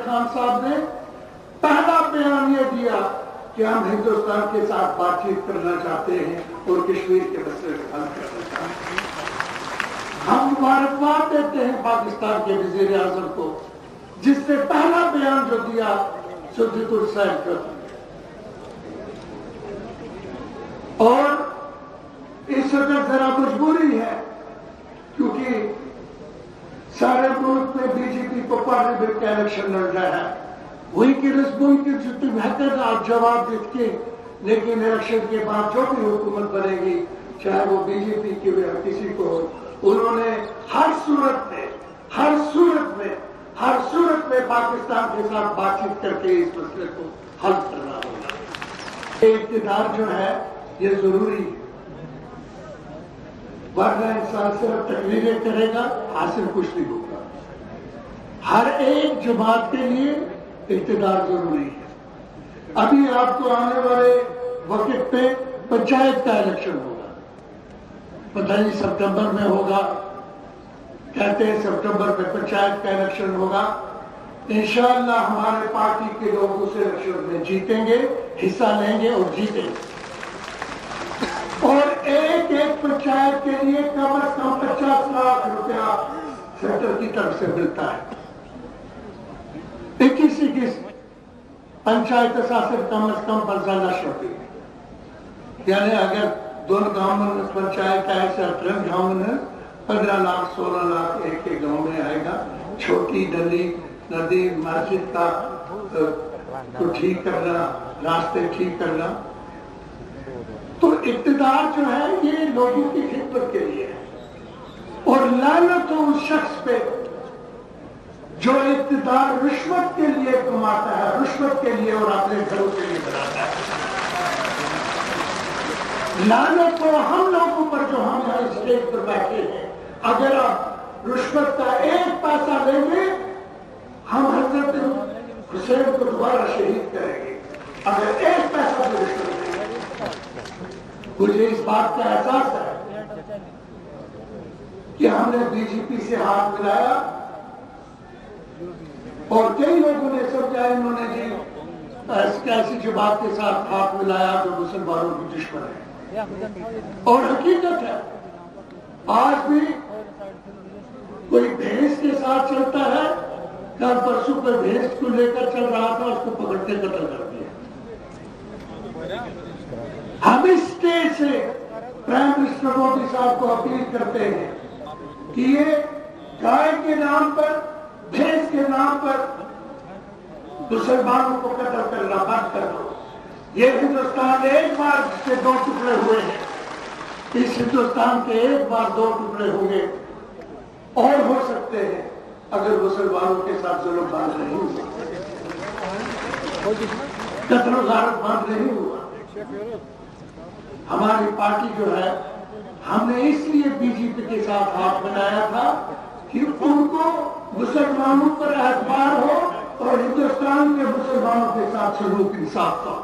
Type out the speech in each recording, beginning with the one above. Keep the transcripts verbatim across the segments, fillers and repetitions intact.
खान साहब ने पहला बयान ये दिया कि हम हिंदुस्तान के साथ बातचीत करना चाहते हैं और कश्मीर के मसले को हल करना चाहते हैं। हम मुबारकबाद देते हैं पाकिस्तान के वजीर आजम को, जिसने पहला बयान जो दिया सुद्दीकुल साहब का। और इस वक्त जरा मजबूरी है, क्योंकि सारे मुल्क में बीजेपी को पार्लियामेंट का इलेक्शन लड़ रहा है। वही की रस्म की जो बेहतर आप जवाब देते, लेकिन इलेक्शन के बाद जो भी हुकूमत बनेगी, चाहे वो बीजेपी की हो या किसी को, उन्होंने हर सूरत में हर सूरत में हर सूरत में पाकिस्तान के साथ बातचीत करके इस मसले को हल करना होगा। इक़्तिदार जो है ये जरूरी है, वरना इंसान सिर्फ तकरीरें करेगा, हासिल कुछ नहीं होगा। हर एक जमात के लिए इक़्तिदार जरूरी है। अभी आपको आने वाले वक्त पे पंचायत का इलेक्शन होगा, पता नहीं सितंबर में होगा, कहते हैं सितंबर में पंचायत का इलेक्शन होगा। इंशाअल्लाह हमारे पार्टी के लोग उस इलेक्शन में जीतेंगे, हिस्सा लेंगे और जीतेंगे। और एक एक पंचायत के लिए कम अज कम पचास लाख रुपया सेंटर की तरफ से मिलता है। इक्कीस इक्कीस पंचायत शासन कम अज कम पंद्रह लाख रुपये, यानी अगर दोनों गांव में पंचायत है, अठारह गांव में पंद्रह लाख सोलह लाख एक एक गांव में आएगा। छोटी नदी नदी मस्जिद का तो ठीक करना, रास्ते ठीक करना। तो इक़्तिदार जो है ये लोगों की खिदमत के लिए है। और लानत हो उस शख्स पे जो इक़्तिदार रिश्वत के लिए कमाता है, रिश्वत के लिए और अपने घरों के लिए बनाता है। लानत हो हम लोगों पर जो हम यहाँ स्टेज पर बैठे हैं। अगर आप रिश्वत का एक पैसा लेंगे, हम हजरत हुसैन को दोबारा शहीद करेंगे। अगर एक पैसा भी रिश्वत लेंगे, मुझे इस बात का एहसास है कि हमने बीजेपी से हाथ मिलाया और कई लोगों ने समझा इन्होंने जी ऐसी जमात के साथ हाथ मिलाया जो मुसलमानों की दुश्मन है। और हकीकत है, आज भी कोई भैंस के साथ चलता है, कल परसों पर भैंस को लेकर चल रहा था, उसको पकड़ते कत्ल कर दिया। हम इस स्टेज से प्राइम मिनिस्टर मोदी साहब को अपील करते हैं कि ये गाय के नाम पर, भैंस के नाम पर मुसलमानों को कत्ल करना बंद कर दो। ये हिंदुस्तान एक बार से दो टुकड़े हुए हैं, इस हिंदुस्तान के एक बार दो टुकड़े होंगे और हो सकते हैं अगर मुसलमानों के साथ जुल्म बंद नहीं हुआ, कत्ल गारत बंद नहीं हुआ। हमारी पार्टी जो है, हमने इसलिए बीजेपी के साथ हाथ मिलाया था कि उनको मुसलमानों पर एतबार हो और हिंदुस्तान के मुसलमानों के साथ सलूक इंसाफ का।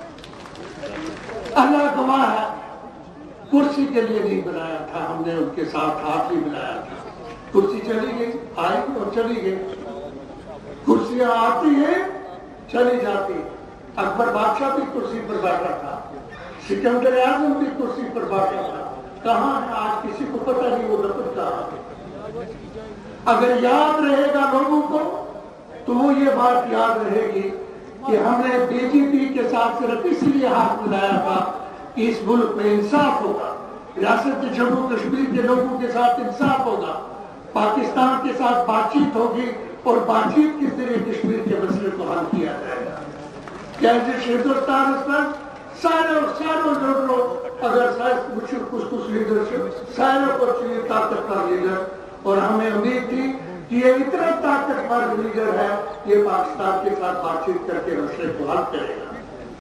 अल्लाह गवाह है, कुर्सी के लिए नहीं बनाया था हमने, उनके साथ हाथ नहीं मिलाया था। कुर्सी चली गई, आई और चली गई। कुर्सियां आती है, चली जाती। अकबर बादशाह भी कुर्सी पर बैठा था, सिकंदर आजम भी कुर्सी पर बैठा था। कहाँ है आज किसी को पता नहीं वो दफन कहाँ। अगर याद रहेगा लोगों को तो वो ये बात याद रहेगी कि हमने बीजेपी के साथ सिर्फ इसलिए हाथ मिलाया था कि इस मुल्क में इंसाफ होगा, रियासत जम्मू कश्मीर के लोगों के साथ इंसाफ होगा, पाकिस्तान के साथ बातचीत होगी और बातचीत के जरिए कश्मीर के मसले को हल किया जाएगा। क्या हिंदुस्तान पर सारे सारों लोग अगर कुछ कुछ कुछ लीडरशिप सारों को चाहिए ताकतवर लीडर, और हमें उम्मीद थी कि ये इतना ताकतवर लीडर है, ये पाकिस्तान के साथ बातचीत करके मसले को हल करेगा।